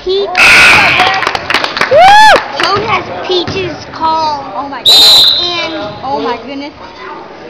Peach. Toad has Peach's call. Oh my goodness. And Oh my goodness.